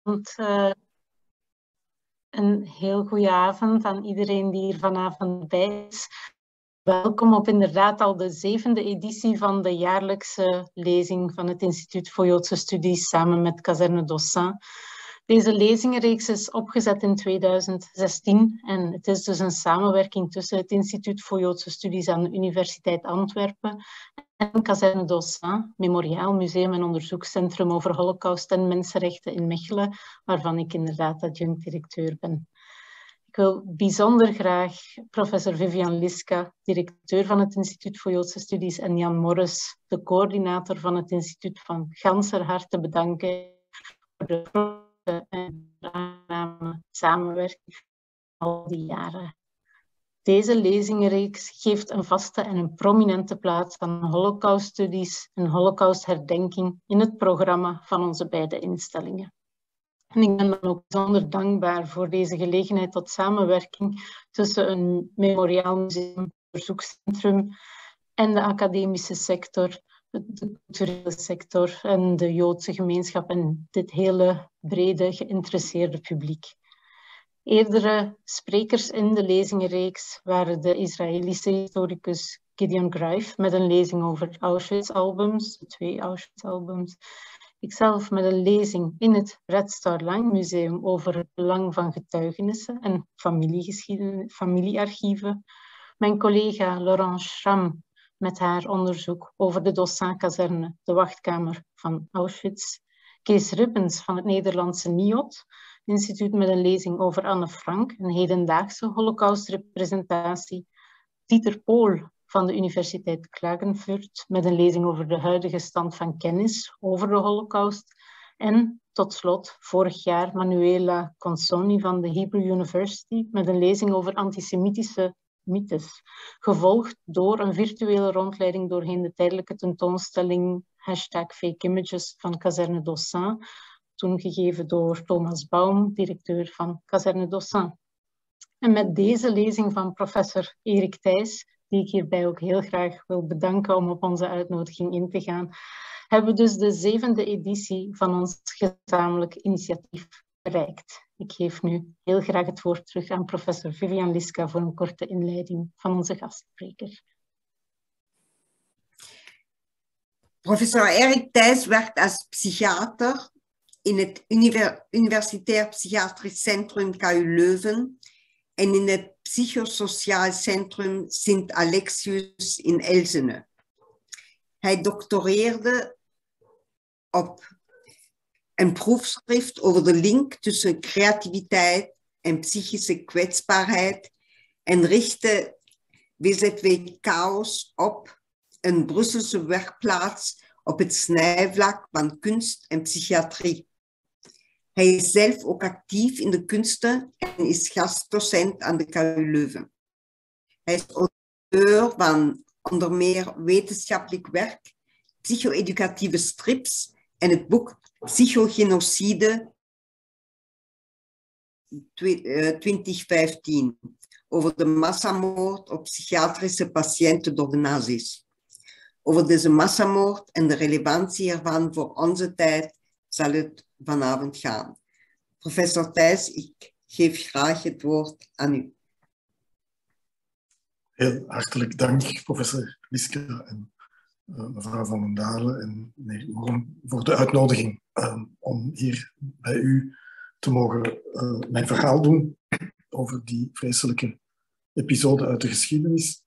Een heel goede avond aan iedereen die hier vanavond bij is. Welkom op inderdaad al de 7e editie van de jaarlijkse lezing van het Instituut voor Joodse Studies samen met Kazerne d'Ossat. Deze lezingenreeks is opgezet in 2016 en het is dus een samenwerking tussen het Instituut voor Joodse Studies aan de Universiteit Antwerpen en Kazerne d'Ossat, Memoriaal Museum en Onderzoekscentrum over Holocaust en Mensenrechten in Mechelen, waarvan ik inderdaad adjunct-directeur ben. Ik wil bijzonder graag professor Vivian Liska, directeur van het Instituut voor Joodse Studies, en Jan Morris, de coördinator van het instituut, van ganser harte bedanken voor de grote en aangename samenwerking al die jaren. Deze lezingenreeks geeft een vaste en een prominente plaats aan Holocauststudies en Holocaustherdenking in het programma van onze beide instellingen. En ik ben dan ook bijzonder dankbaar voor deze gelegenheid tot samenwerking tussen een Memoriaal Museum, onderzoekscentrum en de academische sector, de culturele sector en de Joodse gemeenschap en dit hele brede geïnteresseerde publiek. Eerdere sprekers in de lezingenreeks waren de Israëlische historicus Gideon Greif met een lezing over Auschwitz-albums, 2 Auschwitz-albums. Ikzelf met een lezing in het Red Star Line Museum over het belang van getuigenissen en familiearchieven. Mijn collega Laurence Schramm met haar onderzoek over de d'Ossat-kazerne, de wachtkamer van Auschwitz. Kees Ribbens van het Nederlandse NIOD instituut met een lezing over Anne Frank, een hedendaagse Holocaustrepresentatie. Dieter Pohl van de Universiteit Klagenfurt met een lezing over de huidige stand van kennis over de Holocaust. En tot slot, vorig jaar Manuela Consoni van de Hebrew University met een lezing over antisemitische mythes, gevolgd door een virtuele rondleiding doorheen de tijdelijke tentoonstelling #FakeImages van Kazerne d'Ossat, toen gegeven door Thomas Baum, directeur van Kazerne d'Ossat. En met deze lezing van professor Erik Thijs, die ik hierbij ook heel graag wil bedanken om op onze uitnodiging in te gaan, hebben we dus de 7e editie van ons gezamenlijk initiatief bereikt. Ik geef nu heel graag het woord terug aan professor Vivian Liska voor een korte inleiding van onze gastspreker. Professor Erik Thijs werkt als psychiater in het Universitair Psychiatrisch Centrum KU Leuven en in het Psychosociaal Centrum Sint Alexius in Elsene. Hij doctoreerde op een proefschrift over de link tussen creativiteit en psychische kwetsbaarheid en richtte WZW Chaos op, een Brusselse werkplaats op het snijvlak van kunst en psychiatrie. Hij is zelf ook actief in de kunsten en is gastdocent aan de KU Leuven. Hij is auteur van onder meer wetenschappelijk werk, psycho-educatieve strips en het boek Psychogenocide 2015 over de massamoord op psychiatrische patiënten door de nazi's. Over deze massamoord en de relevantie ervan voor onze tijd zal het vanavond gaan. Professor Thijs, ik geef graag het woord aan u. Heel hartelijk dank, professor Liska en mevrouw Van den Dalen en meneer Moron voor de uitnodiging om hier bij u te mogen mijn verhaal doen over die vreselijke episode uit de geschiedenis.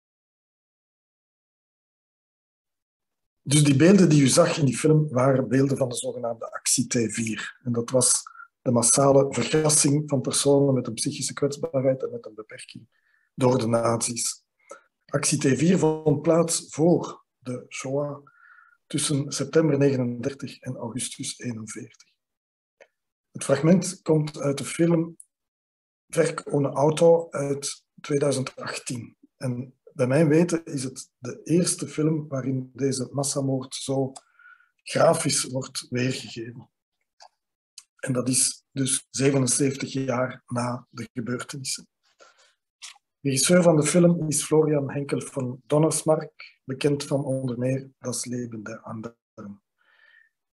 Dus die beelden die u zag in die film waren beelden van de zogenaamde actie T4. En dat was de massale vergassing van personen met een psychische kwetsbaarheid en met een beperking door de nazi's. Actie T4 vond plaats voor de Shoah tussen september 1939 en augustus 1941. Het fragment komt uit de film Werk ohne Auto uit 2018. En bij mijn weten is het de eerste film waarin deze massamoord zo grafisch wordt weergegeven. En dat is dus 77 jaar na de gebeurtenissen. De regisseur van de film is Florian Henkel van Donnersmarck, bekend van onder meer Das Leben der Anderen.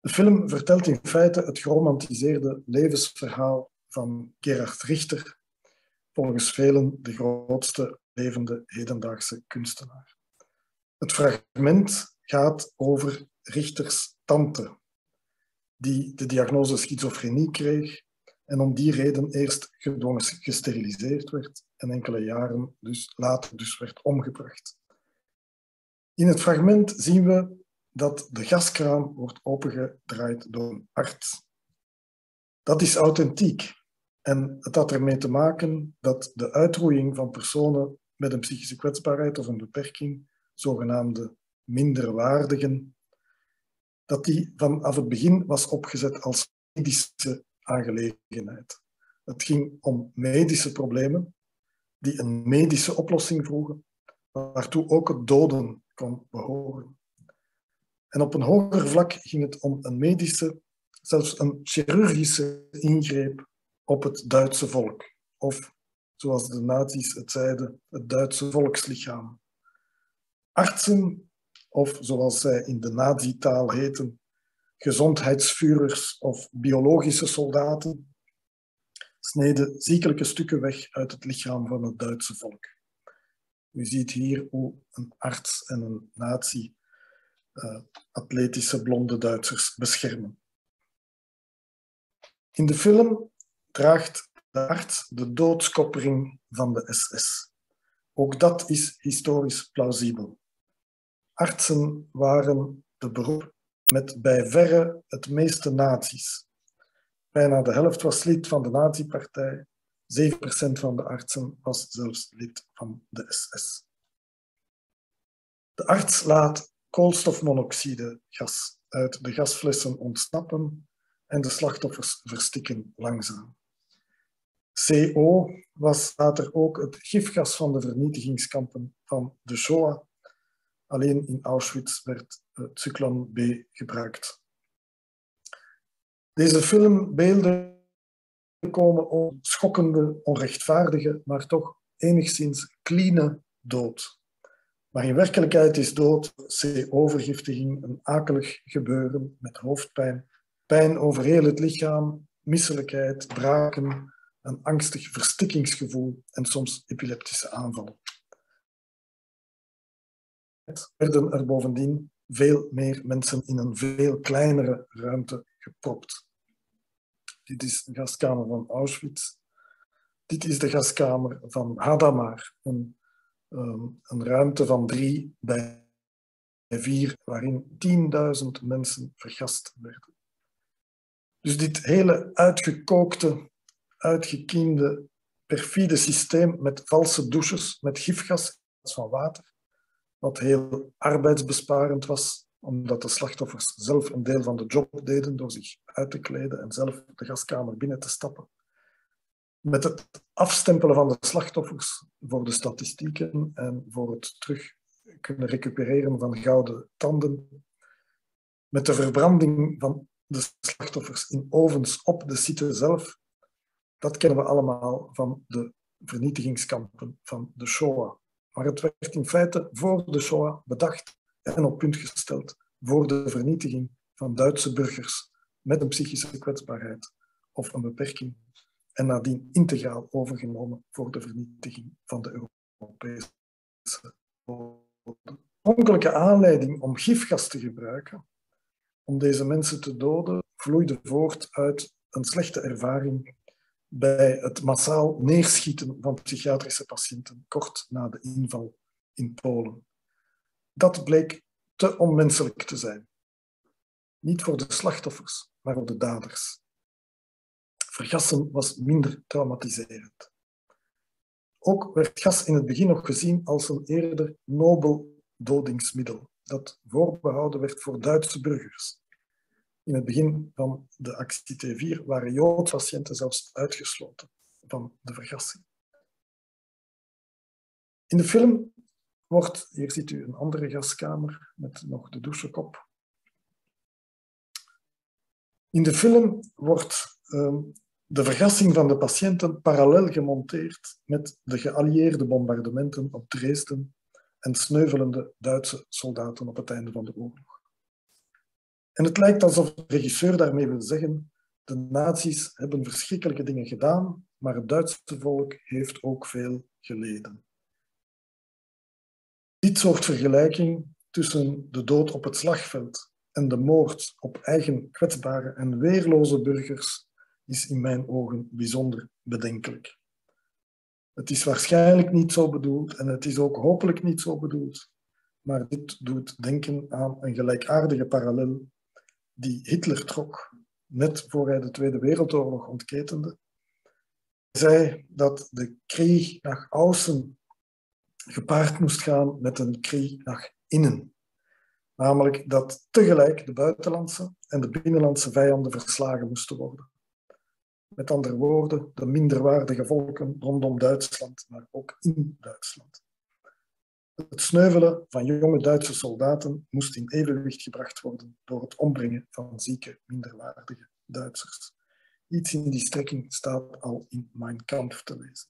De film vertelt in feite het geromantiseerde levensverhaal van Gerhard Richter, volgens velen de grootste levende hedendaagse kunstenaar. Het fragment gaat over Richters tante, die de diagnose schizofrenie kreeg en om die reden eerst gedwongen gesteriliseerd werd en enkele jaren later werd omgebracht. In het fragment zien we dat de gaskraan wordt opengedraaid door een arts. Dat is authentiek en het had ermee te maken dat de uitroeiing van personen met een psychische kwetsbaarheid of een beperking, zogenaamde minderwaardigen, dat die vanaf het begin was opgezet als medische aangelegenheid. Het ging om medische problemen die een medische oplossing vroegen, waartoe ook het doden kon behoren. En op een hoger vlak ging het om een medische, zelfs een chirurgische ingreep op het Duitse volk. Of, zoals de nazi's het zeiden, het Duitse volkslichaam. Artsen, of zoals zij in de nazi-taal heten, gezondheidsvuurers of biologische soldaten, sneden ziekelijke stukken weg uit het lichaam van het Duitse volk. U ziet hier hoe een arts en een nazi atletische blonde Duitsers beschermen. In de film draagt de arts de doodskoppering van de SS. Ook dat is historisch plausibel. Artsen waren de beroep met bij verre het meeste nazi's. Bijna de helft was lid van de nazi-partij, 7% van de artsen was zelfs lid van de SS. De arts laat koolstofmonoxidegas uit de gasflessen ontsnappen en de slachtoffers verstikken langzaam. CO was later ook het gifgas van de vernietigingskampen van de Shoah. Alleen in Auschwitz werd Zyklon B gebruikt. Deze filmbeelden komen om schokkende, onrechtvaardige, maar toch enigszins cleane dood. Maar in werkelijkheid is dood, CO-vergiftiging, een akelig gebeuren met hoofdpijn, pijn over heel het lichaam, misselijkheid, braken, een angstig verstikkingsgevoel en soms epileptische aanvallen. Werden er bovendien veel meer mensen in een veel kleinere ruimte gepropt. Dit is de gaskamer van Auschwitz. Dit is de gaskamer van Hadamar, een ruimte van 3 bij 4, waarin 10.000 mensen vergast werden. Dus dit hele uitgekookte, uitgekiende, perfide systeem met valse douches, met gifgas in plaats van water, wat heel arbeidsbesparend was, omdat de slachtoffers zelf een deel van de job deden door zich uit te kleden en zelf de gaskamer binnen te stappen. Met het afstempelen van de slachtoffers voor de statistieken en voor het terug kunnen recupereren van gouden tanden. Met de verbranding van de slachtoffers in ovens op de site zelf. Dat kennen we allemaal van de vernietigingskampen van de Shoah. Maar het werd in feite voor de Shoah bedacht en op punt gesteld voor de vernietiging van Duitse burgers met een psychische kwetsbaarheid of een beperking en nadien integraal overgenomen voor de vernietiging van de Europese Joden. De oorspronkelijke aanleiding om gifgas te gebruiken, om deze mensen te doden, vloeide voort uit een slechte ervaring bij het massaal neerschieten van psychiatrische patiënten kort na de inval in Polen. Dat bleek te onmenselijk te zijn. Niet voor de slachtoffers, maar voor de daders. Vergassen was minder traumatiserend. Ook werd gas in het begin nog gezien als een eerder nobel dodingsmiddel dat voorbehouden werd voor Duitse burgers. In het begin van de actie T4 waren Joodse patiënten zelfs uitgesloten van de vergassing. In de film wordt, hier ziet u een andere gaskamer met nog de douchekop. In de film wordt de vergassing van de patiënten parallel gemonteerd met de geallieerde bombardementen op Dresden en sneuvelende Duitse soldaten op het einde van de oorlog. En het lijkt alsof de regisseur daarmee wil zeggen, de nazi's hebben verschrikkelijke dingen gedaan, maar het Duitse volk heeft ook veel geleden. Dit soort vergelijking tussen de dood op het slagveld en de moord op eigen kwetsbare en weerloze burgers is in mijn ogen bijzonder bedenkelijk. Het is waarschijnlijk niet zo bedoeld en het is ook hopelijk niet zo bedoeld, maar dit doet denken aan een gelijkaardige parallel die Hitler trok, net voor hij de Tweede Wereldoorlog ontketende. Hij zei dat de Krieg nach außen gepaard moest gaan met een Krieg nach innen. Namelijk dat tegelijk de buitenlandse en de binnenlandse vijanden verslagen moesten worden. Met andere woorden, de minderwaardige volken rondom Duitsland, maar ook in Duitsland. Het sneuvelen van jonge Duitse soldaten moest in evenwicht gebracht worden door het ombrengen van zieke, minderwaardige Duitsers. Iets in die strekking staat al in Mein Kampf te lezen.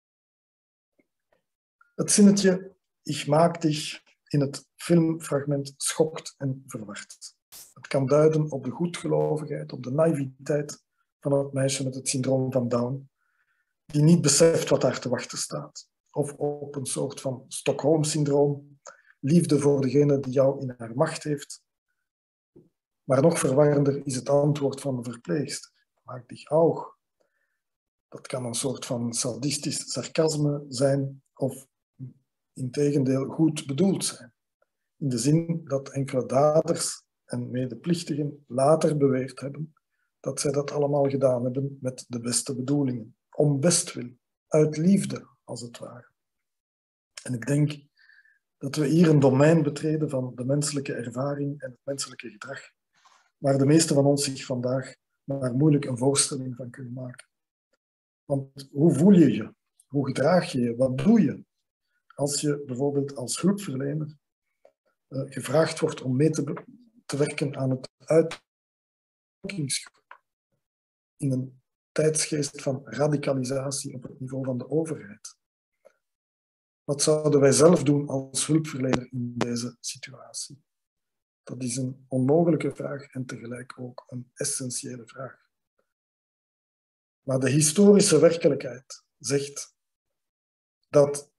Het zinnetje "Ich mag dich" in het filmfragment schokt en verward. Het kan duiden op de goedgelovigheid, op de naïviteit van het meisje met het syndroom van Down, die niet beseft wat haar te wachten staat. Of op een soort van Stockholm-syndroom, liefde voor degene die jou in haar macht heeft. Maar nog verwarrender is het antwoord van de verpleegster. Maak dich auch. Dat kan een soort van sadistisch sarcasme zijn of integendeel goed bedoeld zijn. In de zin dat enkele daders en medeplichtigen later beweerd hebben dat zij dat allemaal gedaan hebben met de beste bedoelingen, om bestwil, uit liefde als het ware. En ik denk dat we hier een domein betreden van de menselijke ervaring en het menselijke gedrag, waar de meesten van ons zich vandaag maar moeilijk een voorstelling van kunnen maken. Want hoe voel je je? Hoe gedraag je je? Wat doe je? Als je bijvoorbeeld als hulpverlener gevraagd wordt om mee te werken aan het uitdrukkingsgroep in een tijdsgeest van radicalisatie op het niveau van de overheid. Wat zouden wij zelf doen als hulpverlener in deze situatie? Dat is een onmogelijke vraag en tegelijk ook een essentiële vraag. Maar de historische werkelijkheid zegt dat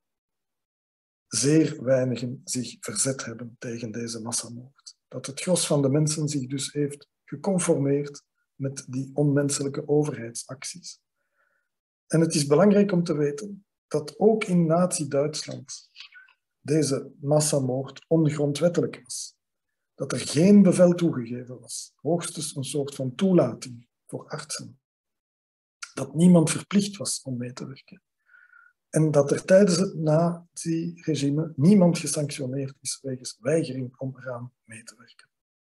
zeer weinigen zich verzet hebben tegen deze massamoord. Dat het gros van de mensen zich dus heeft geconformeerd met die onmenselijke overheidsacties. En het is belangrijk om te weten dat ook in Nazi-Duitsland deze massamoord ongrondwettelijk was. Dat er geen bevel toegegeven was, hoogstens een soort van toelating voor artsen. Dat niemand verplicht was om mee te werken. En dat er tijdens het nazi-regime niemand gesanctioneerd is wegens weigering om eraan mee te werken.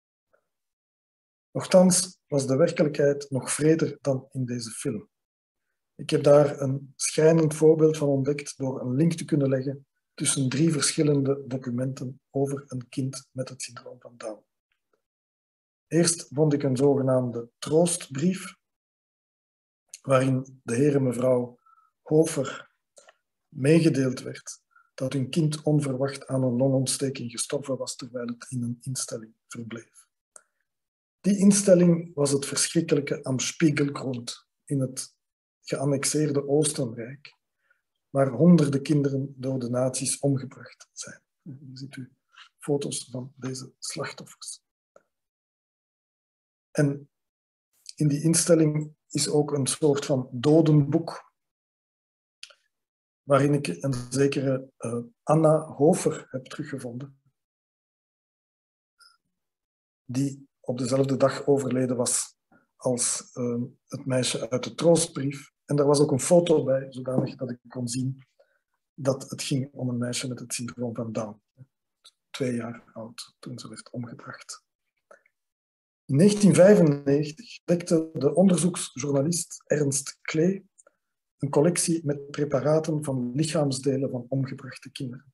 Nochtans was de werkelijkheid nog wreder dan in deze film. Ik heb daar een schrijnend voorbeeld van ontdekt door een link te kunnen leggen tussen 3 verschillende documenten over een kind met het syndroom van Down. Eerst vond ik een zogenaamde troostbrief, waarin de heer en mevrouw Hofer meegedeeld werd dat hun kind onverwacht aan een longontsteking gestorven was terwijl het in een instelling verbleef. Die instelling was het verschrikkelijke Am Spiegelgrund in het geannexeerde Oostenrijk, waar honderden kinderen door de nazi's omgebracht zijn. Hier ziet u foto's van deze slachtoffers. En in die instelling is ook een soort van dodenboek, waarin ik een zekere Anna Hofer heb teruggevonden, die op dezelfde dag overleden was als het meisje uit de troostbrief. En daar was ook een foto bij, zodanig dat ik kon zien dat het ging om een meisje met het syndroom van Down. 2 jaar oud toen ze werd omgebracht. In 1995 ontdekte de onderzoeksjournalist Ernst Klee een collectie met preparaten van lichaamsdelen van omgebrachte kinderen.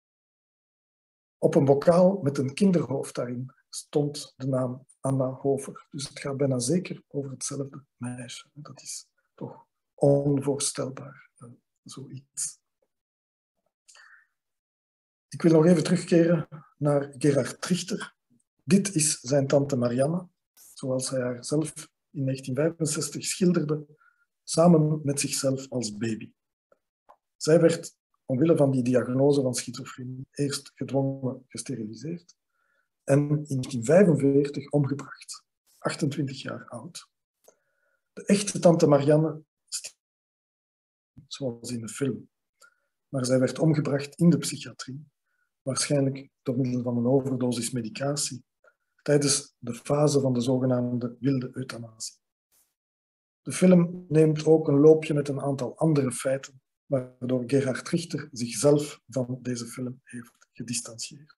Op een bokaal met een kinderhoofd daarin stond de naam Anna Hofer. Dus het gaat bijna zeker over hetzelfde meisje. Dat is toch onvoorstelbaar, zoiets. Ik wil nog even terugkeren naar Gerhard Richter, Dit is zijn tante Marianne, zoals hij haar zelf in 1965 schilderde, samen met zichzelf als baby. Zij werd, omwille van die diagnose van schizofrenie, eerst gedwongen gesteriliseerd en in 1945 omgebracht, 28 jaar oud. De echte tante Marianne stierf, zoals in de film, maar zij werd omgebracht in de psychiatrie, waarschijnlijk door middel van een overdosis medicatie, tijdens de fase van de zogenaamde wilde euthanasie. De film neemt ook een loopje met een aantal andere feiten, waardoor Gerhard Richter zichzelf van deze film heeft gedistanceerd.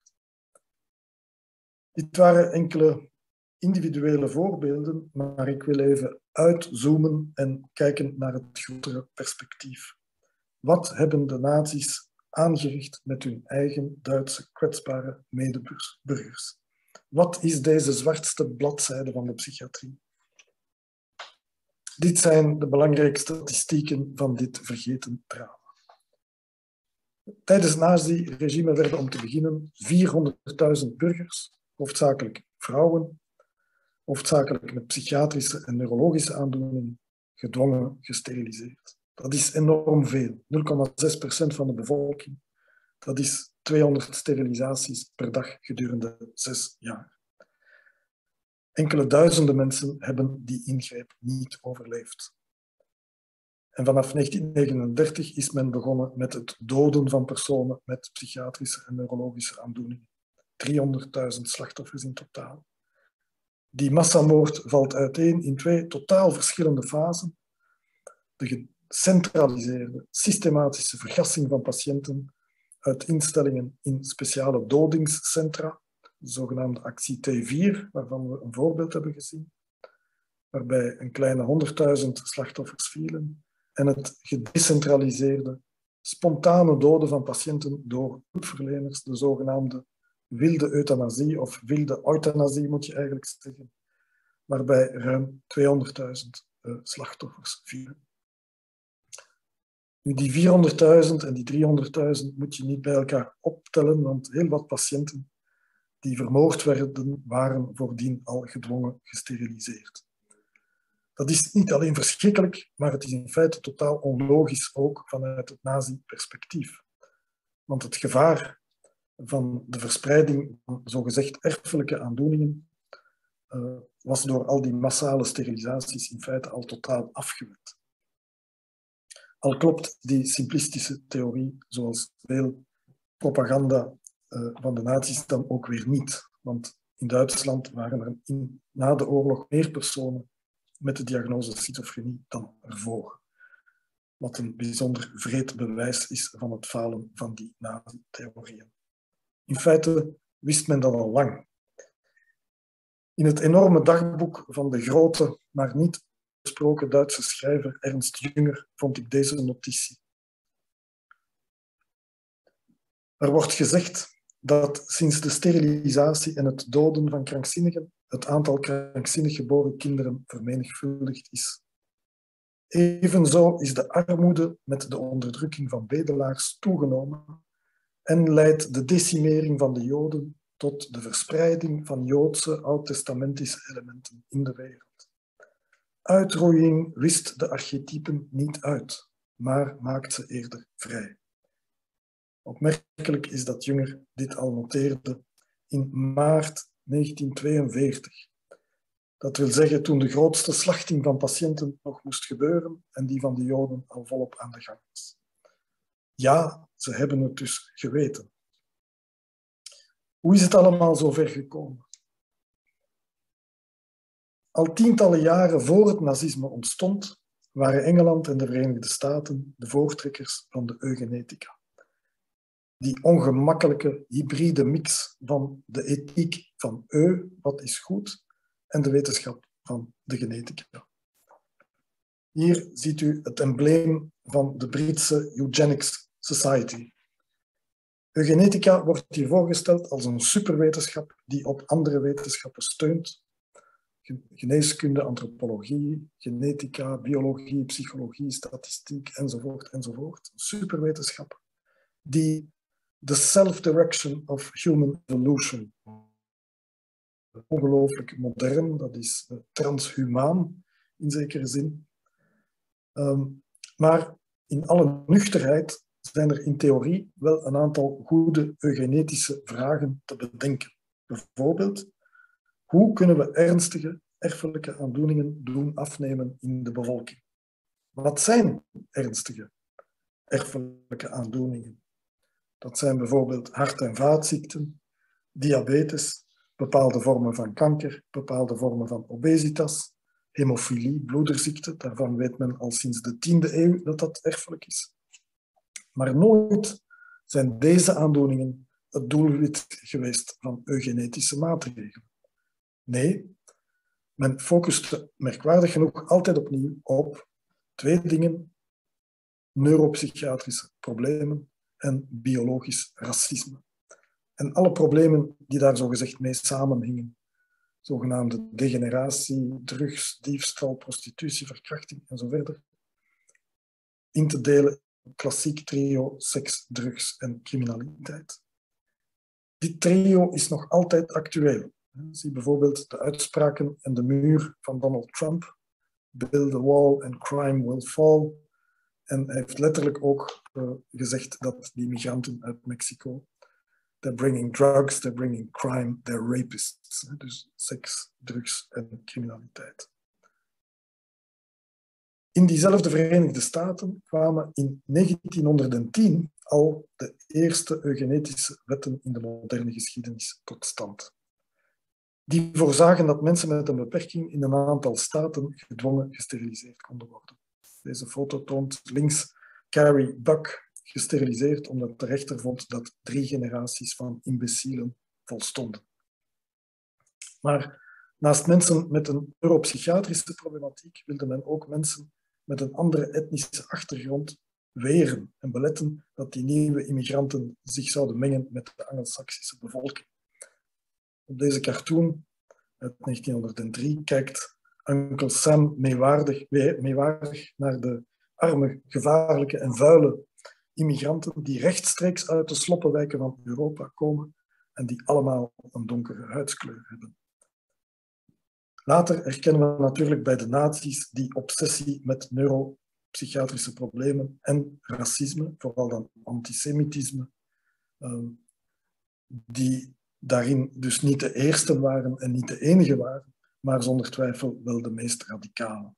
Dit waren enkele individuele voorbeelden, maar ik wil even uitzoomen en kijken naar het grotere perspectief. Wat hebben de nazi's aangericht met hun eigen Duitse kwetsbare medeburgers? Wat is deze zwartste bladzijde van de psychiatrie? Dit zijn de belangrijkste statistieken van dit vergeten drama. Tijdens het nazi-regime werden om te beginnen 400.000 burgers, hoofdzakelijk vrouwen, hoofdzakelijk met psychiatrische en neurologische aandoeningen, gedwongen gesteriliseerd. Dat is enorm veel, 0,6% van de bevolking. Dat is 200 sterilisaties per dag gedurende 6 jaar. Enkele duizenden mensen hebben die ingreep niet overleefd. En vanaf 1939 is men begonnen met het doden van personen met psychiatrische en neurologische aandoeningen. 300.000 slachtoffers in totaal. Die massamoord valt uiteen in 2 totaal verschillende fasen. De gecentraliseerde, systematische vergassing van patiënten uit instellingen in speciale dodingscentra, de zogenaamde actie T4, waarvan we een voorbeeld hebben gezien, waarbij een kleine 100.000 slachtoffers vielen, en het gedecentraliseerde, spontane doden van patiënten door hulpverleners, de zogenaamde wilde euthanasie, of wilde euthanasie moet je eigenlijk zeggen, waarbij ruim 200.000 slachtoffers vielen. Nu, die 400.000 en die 300.000 moet je niet bij elkaar optellen, want heel wat patiënten die vermoord werden, waren voordien al gedwongen gesteriliseerd. Dat is niet alleen verschrikkelijk, maar het is in feite totaal onlogisch ook vanuit het nazi-perspectief. Want het gevaar van de verspreiding van zogezegd erfelijke aandoeningen was door al die massale sterilisaties in feite al totaal afgewend. Al klopt die simplistische theorie, zoals veel propaganda van de nazi's, dan ook weer niet. Want in Duitsland waren er na de oorlog meer personen met de diagnose schizofrenie dan ervoor. Wat een bijzonder wreed bewijs is van het falen van die nazi-theorieën. In feite wist men dat al lang. In het enorme dagboek van de grote, maar niet gesproken Duitse schrijver Ernst Jünger vond ik deze notitie. Er wordt gezegd dat sinds de sterilisatie en het doden van krankzinnigen het aantal krankzinnig geboren kinderen vermenigvuldigd is. Evenzo is de armoede met de onderdrukking van bedelaars toegenomen en leidt de decimering van de Joden tot de verspreiding van Joodse oud-testamentische elementen in de wereld. Uitroeiing wist de archetypen niet uit, maar maakt ze eerder vrij. Opmerkelijk is dat Jünger dit al noteerde in maart 1942. Dat wil zeggen toen de grootste slachting van patiënten nog moest gebeuren en die van de Joden al volop aan de gang was. Ja, ze hebben het dus geweten. Hoe is het allemaal zo ver gekomen? Al tientallen jaren voor het nazisme ontstond, waren Engeland en de Verenigde Staten de voortrekkers van de eugenetica. Die ongemakkelijke hybride mix van de ethiek van wat is goed, en de wetenschap van de genetica. Hier ziet u het embleem van de Britse Eugenics Society. Eugenetica wordt hier voorgesteld als een superwetenschap die op andere wetenschappen steunt. Geneeskunde, antropologie, genetica, biologie, psychologie, statistiek, enzovoort, enzovoort. Een superwetenschap die the self-direction of human evolution ongelooflijk modern, dat is transhumaan in zekere zin. Maar in alle nuchterheid zijn er in theorie wel een aantal goede eugenetische vragen te bedenken. Bijvoorbeeld, hoe kunnen we ernstige erfelijke aandoeningen doen afnemen in de bevolking? Wat zijn ernstige erfelijke aandoeningen? Dat zijn bijvoorbeeld hart- en vaatziekten, diabetes, bepaalde vormen van kanker, bepaalde vormen van obesitas, hemofilie, bloederziekte. Daarvan weet men al sinds de 10e eeuw dat dat erfelijk is. Maar nooit zijn deze aandoeningen het doelwit geweest van eugenetische maatregelen. Nee, men focuste merkwaardig genoeg altijd opnieuw op twee dingen: neuropsychiatrische problemen en biologisch racisme. En alle problemen die daar zogezegd mee samenhingen, zogenaamde degeneratie, drugs, diefstal, prostitutie, verkrachting en zo verder, in te delen in klassiek trio seks, drugs en criminaliteit. Dit trio is nog altijd actueel. Zie bijvoorbeeld de uitspraken en de muur van Donald Trump. Build a wall and crime will fall. En hij heeft letterlijk ook gezegd dat die migranten uit Mexico, they're bringing drugs, they're bringing crime, they're rapists. Dus seks, drugs en criminaliteit. In diezelfde Verenigde Staten kwamen in 1910 al de eerste eugenetische wetten in de moderne geschiedenis tot stand. Die voorzagen dat mensen met een beperking in een aantal staten gedwongen gesteriliseerd konden worden. Deze foto toont links Carrie Buck gesteriliseerd omdat de rechter vond dat 3 generaties van imbecielen volstonden. Maar naast mensen met een neuropsychiatrische problematiek wilde men ook mensen met een andere etnische achtergrond weren en beletten dat die nieuwe immigranten zich zouden mengen met de Angelsaksische bevolking. Op deze cartoon uit 1903 kijkt Uncle Sam meewarig naar de arme, gevaarlijke en vuile immigranten die rechtstreeks uit de sloppenwijken van Europa komen en die allemaal een donkere huidskleur hebben. Later herkennen we natuurlijk bij de nazi's die obsessie met neuropsychiatrische problemen en racisme, vooral dan antisemitisme, die daarin dus niet de eerste waren en niet de enige waren, maar zonder twijfel wel de meest radicale.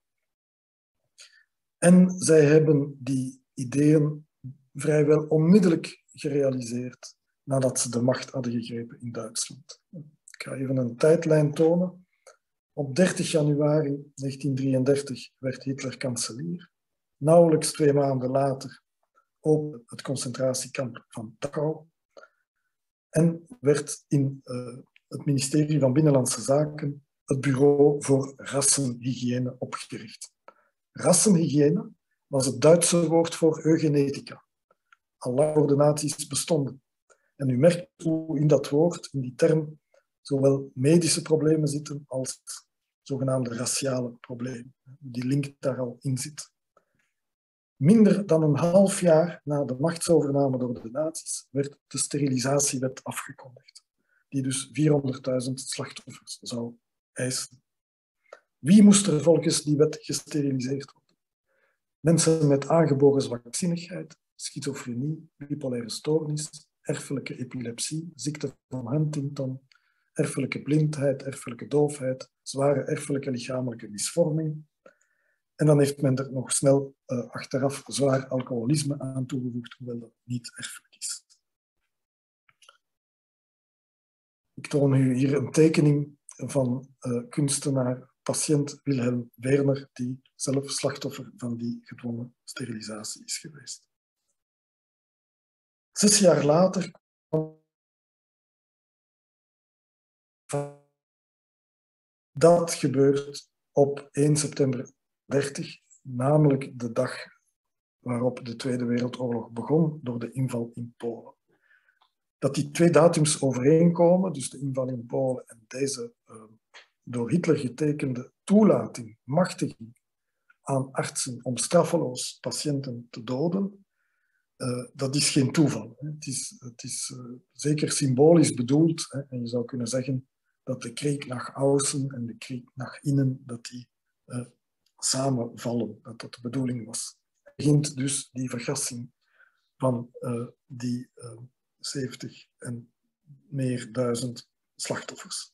En zij hebben die ideeën vrijwel onmiddellijk gerealiseerd nadat ze de macht hadden gegrepen in Duitsland. Ik ga even een tijdlijn tonen. Op 30 januari 1933 werd Hitler kanselier. Nauwelijks 2 maanden later opende het concentratiekamp van Dachau en werd in het ministerie van Binnenlandse Zaken het Bureau voor Rassenhygiëne opgericht. Rassenhygiëne was het Duitse woord voor eugenetica, al lang voor de nazi's bestonden. En u merkt hoe in dat woord, in die term, zowel medische problemen zitten als zogenaamde raciale problemen. Die link daar al in zit. Minder dan een half jaar na de machtsovername door de nazi's werd de sterilisatiewet afgekondigd, die dus 400.000 slachtoffers zou eisen. Wie moest er volgens die wet gesteriliseerd worden? Mensen met aangeboren zwakzinnigheid, schizofrenie, bipolaire stoornis, erfelijke epilepsie, ziekte van Huntington, erfelijke blindheid, erfelijke doofheid, zware erfelijke lichamelijke misvorming. En dan heeft men er nog snel achteraf zwaar alcoholisme aan toegevoegd, hoewel dat niet erfelijk is. Ik toon u hier een tekening van kunstenaar patiënt Wilhelm Werner, die zelf slachtoffer van die gedwongen sterilisatie is geweest. 6 jaar later dat gebeurt op 1 september 30, namelijk de dag waarop de Tweede Wereldoorlog begon door de inval in Polen. Dat die 2 datums overeenkomen, dus de inval in Polen en deze door Hitler getekende toelating, machtiging aan artsen om straffeloos patiënten te doden, dat is geen toeval. Het is zeker symbolisch bedoeld. En je zou kunnen zeggen dat de Krieg nach Außen en de Krieg nach Innen dat die samenvallen, dat dat de bedoeling was. Begint dus die vergassing van die 70 en meer duizend slachtoffers.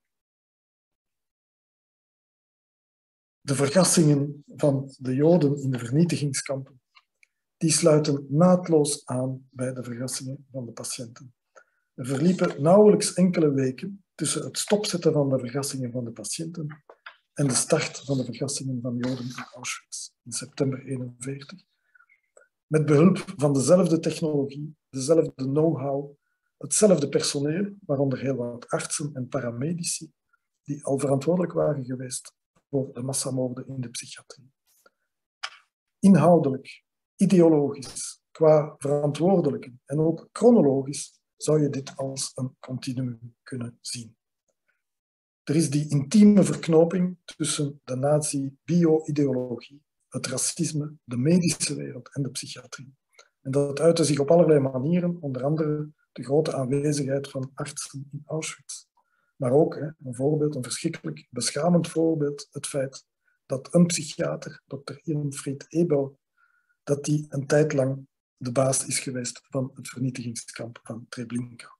De vergassingen van de Joden in de vernietigingskampen, die sluiten naadloos aan bij de vergassingen van de patiënten. Er verliepen nauwelijks enkele weken tussen het stopzetten van de vergassingen van de patiënten en de start van de vergassingen van Joden in Auschwitz in september 1941. Met behulp van dezelfde technologie, dezelfde know-how, hetzelfde personeel, waaronder heel wat artsen en paramedici, die al verantwoordelijk waren geweest voor de massamoorden in de psychiatrie. Inhoudelijk, ideologisch, qua verantwoordelijke en ook chronologisch zou je dit als een continuum kunnen zien. Er is die intieme verknoping tussen de nazi-bio-ideologie, het racisme, de medische wereld en de psychiatrie. En dat uitte zich op allerlei manieren, onder andere de grote aanwezigheid van artsen in Auschwitz. Maar ook, een voorbeeld, een verschrikkelijk beschamend voorbeeld, het feit dat een psychiater, Dr. Irmfried Ebel, dat die een tijd lang de baas is geweest van het vernietigingskamp van Treblinka.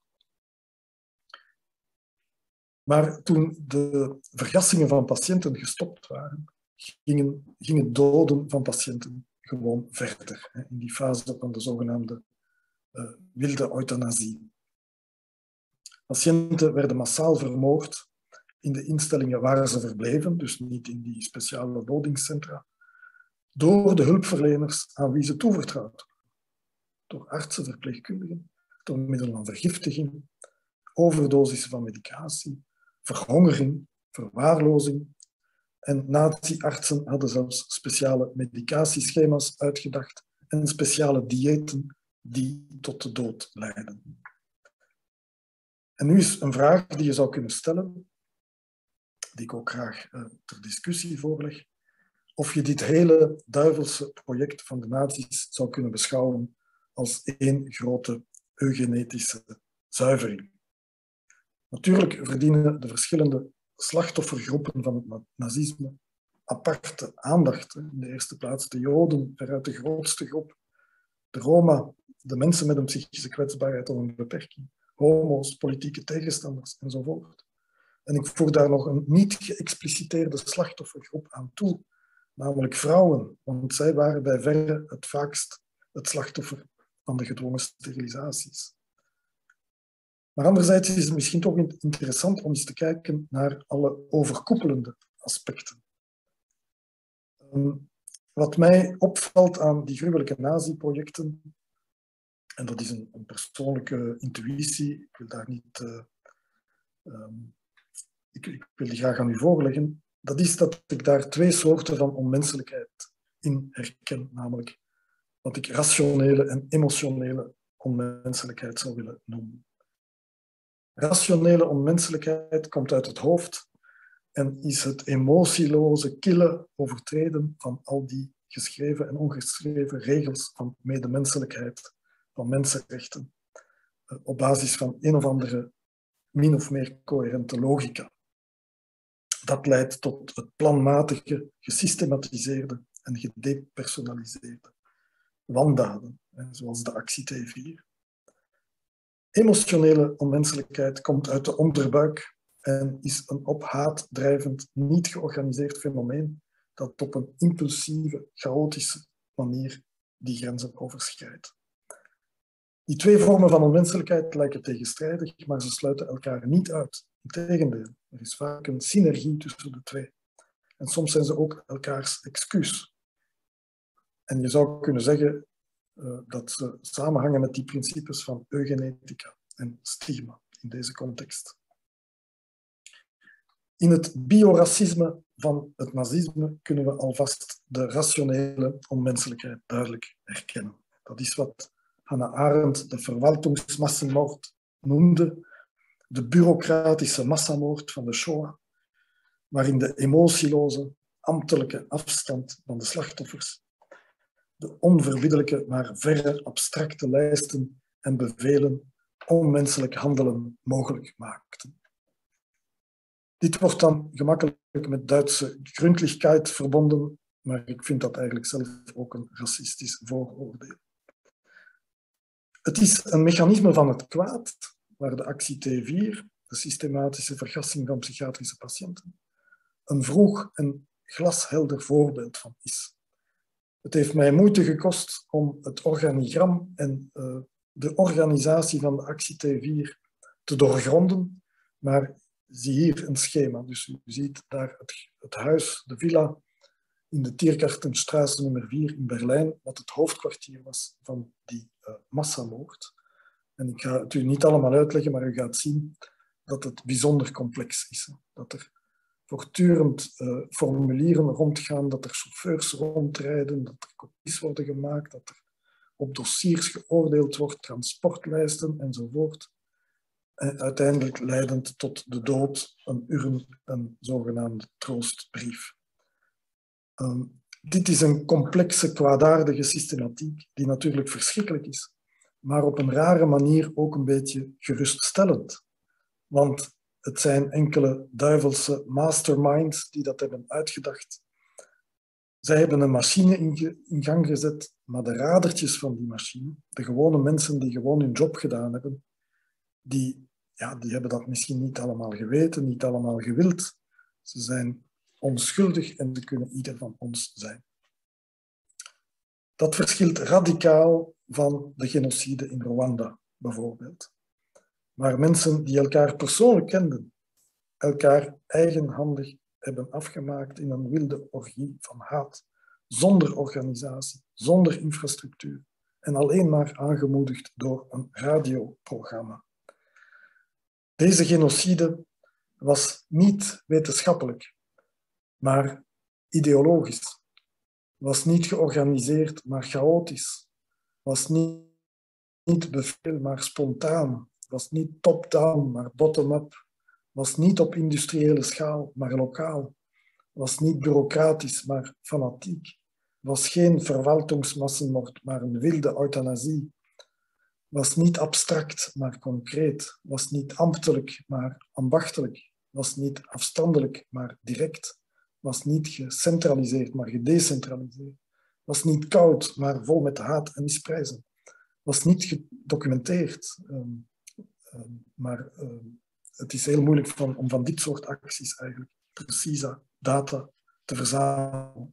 Maar toen de vergassingen van patiënten gestopt waren, gingen doden van patiënten gewoon verder, in die fase van de zogenaamde wilde euthanasie. Patiënten werden massaal vermoord in de instellingen waar ze verbleven, dus niet in die speciale dodingscentra, door de hulpverleners aan wie ze toevertrouwd waren. Door artsen, verpleegkundigen, door middel van vergiftiging, overdosissen van medicatie, verhongering, verwaarlozing. En nazi-artsen hadden zelfs speciale medicatieschema's uitgedacht en speciale diëten die tot de dood leiden. En nu is een vraag die je zou kunnen stellen, die ik ook graag ter discussie voorleg, of je dit hele duivelse project van de nazi's zou kunnen beschouwen als één grote eugenetische zuivering. Natuurlijk verdienen de verschillende slachtoffergroepen van het nazisme aparte aandacht. In de eerste plaats de Joden, veruit de grootste groep, de Roma, de mensen met een psychische kwetsbaarheid of een beperking, homo's, politieke tegenstanders enzovoort. En ik voeg daar nog een niet geëxpliciteerde slachtoffergroep aan toe, namelijk vrouwen, want zij waren bij verre het vaakst het slachtoffer van de gedwongen sterilisaties. Maar anderzijds is het misschien toch interessant om eens te kijken naar alle overkoepelende aspecten. Wat mij opvalt aan die gruwelijke nazi-projecten, en dat is een persoonlijke intuïtie, ik wil daar niet... Ik wil die graag aan u voorleggen, dat is dat ik daar twee soorten van onmenselijkheid in herken, namelijk wat ik rationele en emotionele onmenselijkheid zou willen noemen. Rationele onmenselijkheid komt uit het hoofd en is het emotieloze, kille overtreden van al die geschreven en ongeschreven regels van medemenselijkheid, van mensenrechten, op basis van een of andere min of meer coherente logica. Dat leidt tot het planmatige, gesystematiseerde en gedepersonaliseerde wandaden, zoals de actie T4. Emotionele onmenselijkheid komt uit de onderbuik en is een op haat drijvend, niet georganiseerd fenomeen dat op een impulsieve, chaotische manier die grenzen overschrijdt. Die twee vormen van onmenselijkheid lijken tegenstrijdig, maar ze sluiten elkaar niet uit. Integendeel, er is vaak een synergie tussen de twee. En soms zijn ze ook elkaars excuus. En je zou kunnen zeggen dat ze samenhangen met die principes van eugenetica en stigma in deze context. In het bioracisme van het nazisme kunnen we alvast de rationele onmenselijkheid duidelijk herkennen. Dat is wat Hannah Arendt de Verwaltungsmassenmoord noemde, de bureaucratische massamoord van de Shoah, waarin de emotieloze, ambtelijke afstand van de slachtoffers de onverbiddelijke, maar verre abstracte lijsten en bevelen onmenselijk handelen mogelijk maakten. Dit wordt dan gemakkelijk met Duitse Gründlichkeit verbonden, maar ik vind dat eigenlijk zelf ook een racistisch vooroordeel. Het is een mechanisme van het kwaad, waar de actie T4, de systematische vergassing van psychiatrische patiënten, een vroeg en glashelder voorbeeld van is. Het heeft mij moeite gekost om het organigram en de organisatie van de actie T4 te doorgronden, maar zie hier een schema. Dus u ziet daar het huis, de villa in de Tiergartenstraße nummer 4 in Berlijn, wat het hoofdkwartier was van die massamoord. En ik ga het u niet allemaal uitleggen, maar u gaat zien dat het bijzonder complex is. Dat er voortdurend formulieren rondgaan, dat er chauffeurs rondrijden, dat er kopies worden gemaakt, dat er op dossiers geoordeeld wordt, transportlijsten enzovoort. En uiteindelijk leidend tot de dood, een urn, een zogenaamde troostbrief. Dit is een complexe, kwaadaardige systematiek die natuurlijk verschrikkelijk is, maar op een rare manier ook een beetje geruststellend. Want het zijn enkele duivelse masterminds die dat hebben uitgedacht. Zij hebben een machine in gang gezet, maar de radertjes van die machine, de gewone mensen die gewoon hun job gedaan hebben, die hebben dat misschien niet allemaal geweten, niet allemaal gewild. Ze zijn onschuldig en ze kunnen ieder van ons zijn. Dat verschilt radicaal van de genocide in Rwanda, bijvoorbeeld. Waar mensen die elkaar persoonlijk kenden, elkaar eigenhandig hebben afgemaakt in een wilde orgie van haat, zonder organisatie, zonder infrastructuur en alleen maar aangemoedigd door een radioprogramma. Deze genocide was niet wetenschappelijk, maar ideologisch. Was niet georganiseerd, maar chaotisch. Was niet bevel, maar spontaan. Was niet top-down, maar bottom-up. Was niet op industriële schaal, maar lokaal. Was niet bureaucratisch, maar fanatiek. Was geen verwaltungsmassenmoord, maar een wilde euthanasie. Was niet abstract, maar concreet. Was niet ambtelijk, maar ambachtelijk. Was niet afstandelijk, maar direct. Was niet gecentraliseerd, maar gedecentraliseerd. Was niet koud, maar vol met haat en misprijzen. Was niet gedocumenteerd. Maar het is heel moeilijk om van dit soort acties eigenlijk precieze data te verzamelen.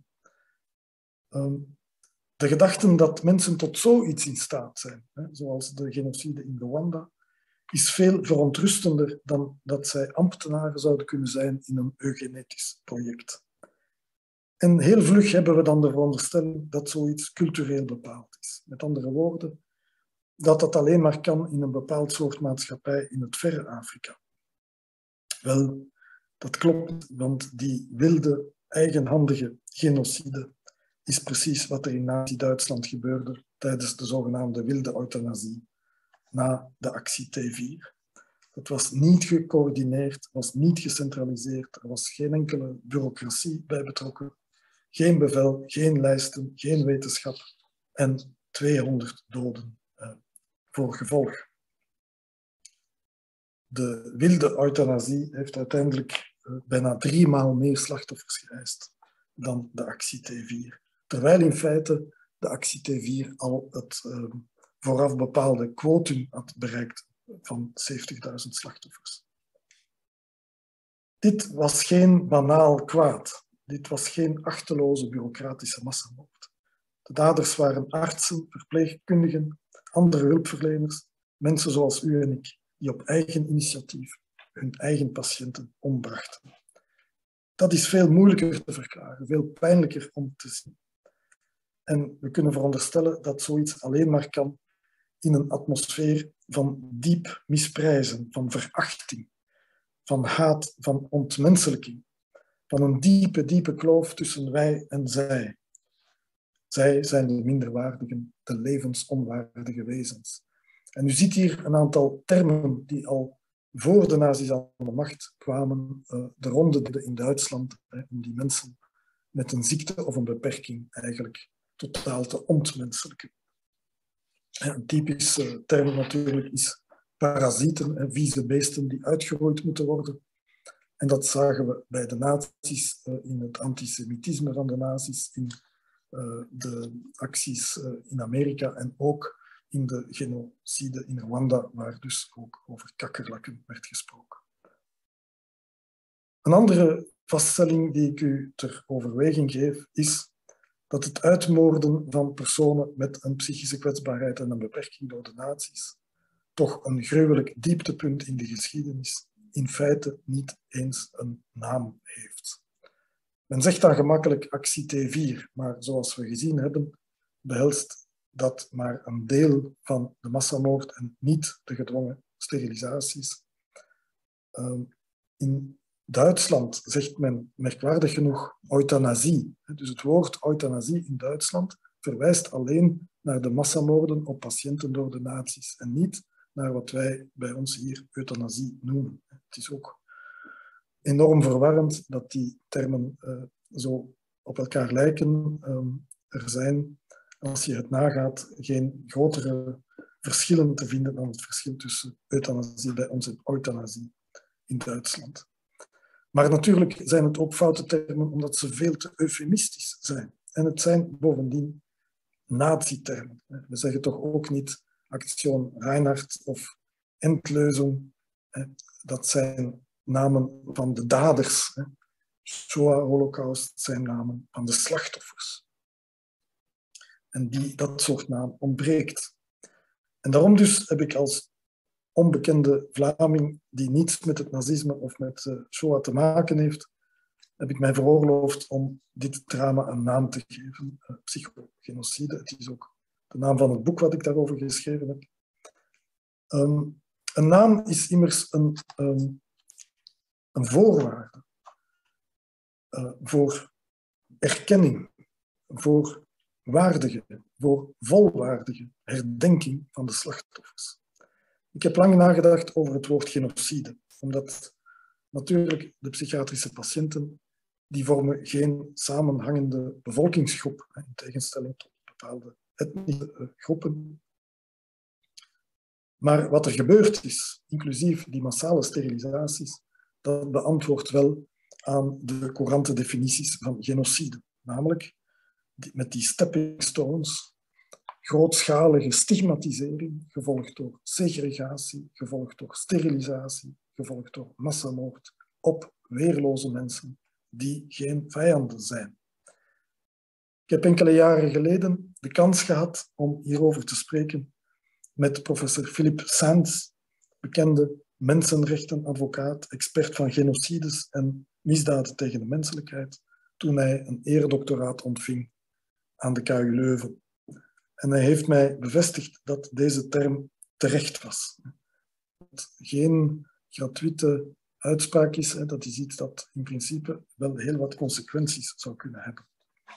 De gedachte dat mensen tot zoiets in staat zijn, zoals de genocide in Rwanda, is veel verontrustender dan dat zij ambtenaren zouden kunnen zijn in een eugenetisch project. En heel vlug hebben we dan de veronderstelling dat zoiets cultureel bepaald is. Met andere woorden, dat dat alleen maar kan in een bepaald soort maatschappij in het verre Afrika. Wel, dat klopt, want die wilde, eigenhandige genocide is precies wat er in Nazi-Duitsland gebeurde tijdens de zogenaamde wilde euthanasie na de actie T4. Het was niet gecoördineerd, was niet gecentraliseerd, er was geen enkele bureaucratie bij betrokken, geen bevel, geen lijsten, geen wetenschap en 200 doden voor gevolg. De wilde euthanasie heeft uiteindelijk bijna 3 maal meer slachtoffers geëist dan de actie T4. Terwijl in feite de actie T4 al het vooraf bepaalde quotum had bereikt van 70.000 slachtoffers. Dit was geen banaal kwaad. Dit was geen achteloze bureaucratische massamoord. De daders waren artsen, verpleegkundigen, andere hulpverleners, mensen zoals u en ik, die op eigen initiatief hun eigen patiënten ombrachten. Dat is veel moeilijker te verklaren, veel pijnlijker om te zien. En we kunnen veronderstellen dat zoiets alleen maar kan in een atmosfeer van diep misprijzen, van verachting, van haat, van ontmenselijking, van een diepe, diepe kloof tussen wij en zij. Zij zijn de minderwaardigen, de levensonwaardige wezens. En u ziet hier een aantal termen die al voor de nazi's aan de macht kwamen, de ronde deden in Duitsland, om die mensen met een ziekte of een beperking eigenlijk totaal te ontmenselijken. Een typische term natuurlijk is parasieten, vieze beesten die uitgeroeid moeten worden. En dat zagen we bij de nazi's, in het antisemitisme van de nazi's, in de acties in Amerika en ook in de genocide in Rwanda, waar dus ook over kakkerlakken werd gesproken. Een andere vaststelling die ik u ter overweging geef, is dat het uitmoorden van personen met een psychische kwetsbaarheid en een beperking door de nazi's toch een gruwelijk dieptepunt in de geschiedenis in feite niet eens een naam heeft. Men zegt dan gemakkelijk actie T4, maar zoals we gezien hebben, behelst dat maar een deel van de massamoord en niet de gedwongen sterilisaties. In Duitsland zegt men merkwaardig genoeg euthanasie. Dus het woord euthanasie in Duitsland verwijst alleen naar de massamoorden op patiënten door de nazi's en niet naar wat wij bij ons hier euthanasie noemen. Het is ook enorm verwarrend dat die termen zo op elkaar lijken. Er zijn, als je het nagaat, geen grotere verschillen te vinden dan het verschil tussen euthanasie bij ons en euthanasie in Duitsland. Maar natuurlijk zijn het ook foute termen omdat ze veel te eufemistisch zijn. En het zijn bovendien nazi-termen. We zeggen toch ook niet Aktion Reinhardt of Endlösung. Dat zijn namen van de daders. Shoah, Holocaust zijn namen van de slachtoffers. En dat soort naam ontbreekt. En daarom dus heb ik als onbekende Vlaming die niets met het nazisme of met Shoah te maken heeft, heb ik mij veroorloofd om dit drama een naam te geven. Psychogenocide. Het is ook de naam van het boek wat ik daarover geschreven heb. Een naam is immers een voorwaarde voor erkenning, voor waardige, voor volwaardige herdenking van de slachtoffers. Ik heb lang nagedacht over het woord genocide, omdat natuurlijk de psychiatrische patiënten die vormen geen samenhangende bevolkingsgroep, in tegenstelling tot bepaalde etnische groepen. Maar wat er gebeurd is, inclusief die massale sterilisaties, dat beantwoordt wel aan de courante definities van genocide. Namelijk met die stepping stones, grootschalige stigmatisering, gevolgd door segregatie, gevolgd door sterilisatie, gevolgd door massamoord op weerloze mensen die geen vijanden zijn. Ik heb enkele jaren geleden de kans gehad om hierover te spreken met professor Philippe Sands, bekende mensenrechtenadvocaat, expert van genocides en misdaden tegen de menselijkheid, toen hij een eredoctoraat ontving aan de KU Leuven. En hij heeft mij bevestigd dat deze term terecht was. Dat het geen gratuite uitspraak is, dat is iets dat in principe wel heel wat consequenties zou kunnen hebben.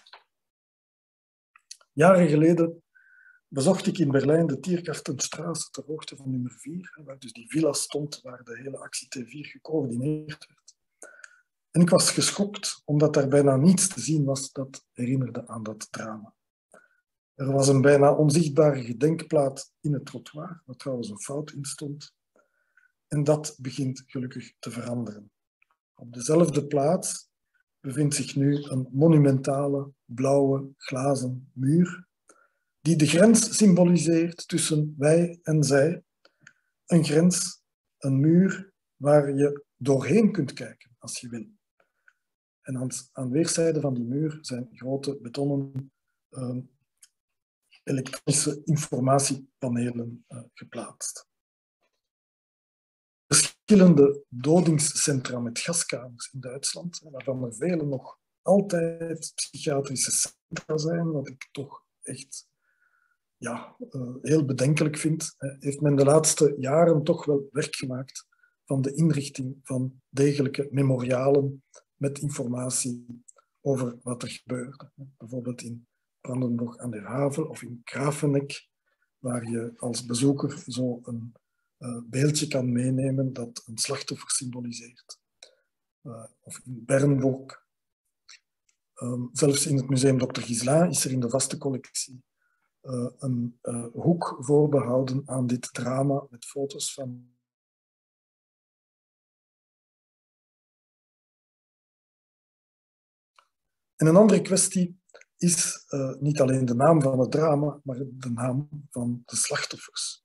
Jaren geleden bezocht ik in Berlijn de Tiergartenstraße ter hoogte van nummer 4, waar dus die villa stond waar de hele actie T4 gecoördineerd werd. En ik was geschokt omdat daar bijna niets te zien was dat herinnerde aan dat drama. Er was een bijna onzichtbare gedenkplaat in het trottoir, waar trouwens een fout in stond. En dat begint gelukkig te veranderen. Op dezelfde plaats bevindt zich nu een monumentale blauwe glazen muur die de grens symboliseert tussen wij en zij. Een grens, een muur waar je doorheen kunt kijken als je wil. En aan weerszijden van die muur zijn grote betonnen elektronische informatiepanelen geplaatst. Verschillende dodingscentra met gaskamers in Duitsland, waarvan er vele nog altijd psychiatrische centra zijn, wat ik toch echt heel bedenkelijk vind, heeft men de laatste jaren toch wel werk gemaakt van de inrichting van degelijke memorialen met informatie over wat er gebeurde. Bijvoorbeeld in Brandenburg aan der Havel of in Grafeneck, waar je als bezoeker zo een beeldje kan meenemen dat een slachtoffer symboliseert. Of in Bernburg. Zelfs in het museum Dr. Ghislain is er in de vaste collectie een hoek voorbehouden aan dit drama met foto's van En een andere kwestie is niet alleen de naam van het drama, maar de naam van de slachtoffers.